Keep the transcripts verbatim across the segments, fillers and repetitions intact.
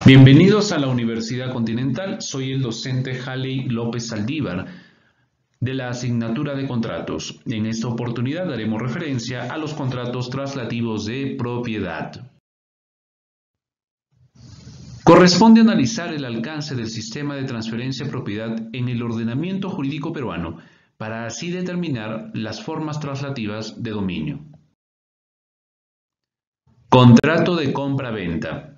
Bienvenidos a la Universidad Continental, soy el docente Haley López Saldívar de la asignatura de contratos. En esta oportunidad daremos referencia a los contratos traslativos de propiedad. Corresponde analizar el alcance del sistema de transferencia de propiedad en el ordenamiento jurídico peruano para así determinar las formas traslativas de dominio. Contrato de compra-venta.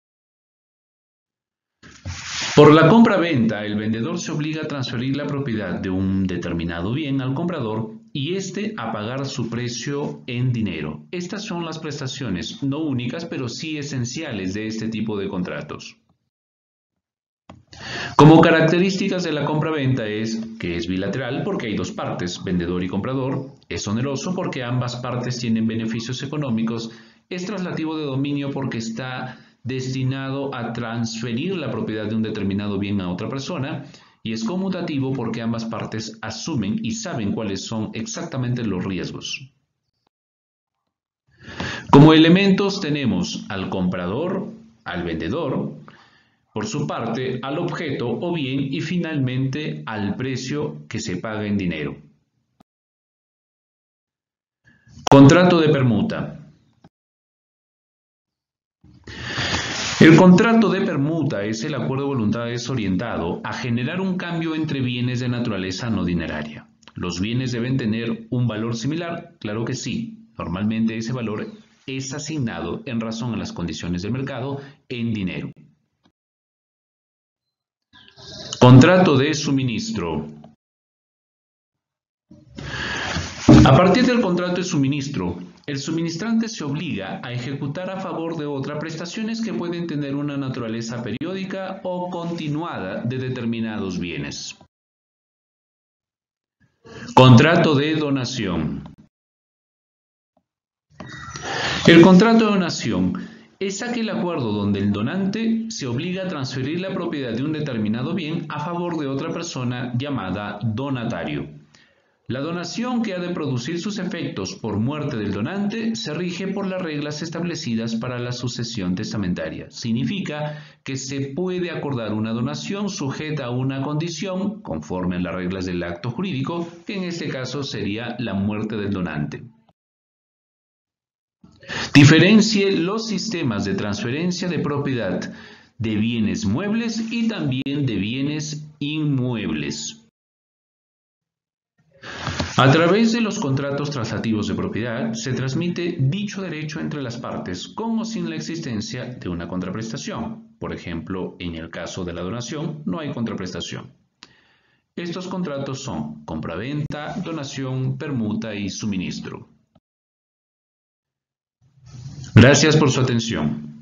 Por la compra-venta, el vendedor se obliga a transferir la propiedad de un determinado bien al comprador y éste a pagar su precio en dinero. Estas son las prestaciones, no únicas, pero sí esenciales de este tipo de contratos. Como características de la compra-venta es que es bilateral porque hay dos partes, vendedor y comprador, es oneroso porque ambas partes tienen beneficios económicos, es traslativo de dominio porque está destinado a transferir la propiedad de un determinado bien a otra persona y es conmutativo porque ambas partes asumen y saben cuáles son exactamente los riesgos. Como elementos tenemos al comprador, al vendedor, por su parte al objeto o bien y finalmente al precio que se paga en dinero. Contrato de permuta. El contrato de permuta es el acuerdo de voluntades orientado a generar un cambio entre bienes de naturaleza no dineraria. ¿Los bienes deben tener un valor similar? Claro que sí. Normalmente ese valor es asignado en razón a las condiciones del mercado en dinero. Contrato de suministro. A partir del contrato de suministro, el suministrante se obliga a ejecutar a favor de otra prestaciones que pueden tener una naturaleza periódica o continuada de determinados bienes. Contrato de donación. El contrato de donación es aquel acuerdo donde el donante se obliga a transferir la propiedad de un determinado bien a favor de otra persona llamada donatario. La donación, que ha de producir sus efectos por muerte del donante, se rige por las reglas establecidas para la sucesión testamentaria. Significa que se puede acordar una donación sujeta a una condición, conforme a las reglas del acto jurídico, que en este caso sería la muerte del donante. Diferencie los sistemas de transferencia de propiedad de bienes muebles y también de bienes inmuebles. A través de los contratos traslativos de propiedad se transmite dicho derecho entre las partes con o sin la existencia de una contraprestación. Por ejemplo, en el caso de la donación no hay contraprestación. Estos contratos son compraventa, donación, permuta y suministro. Gracias por su atención.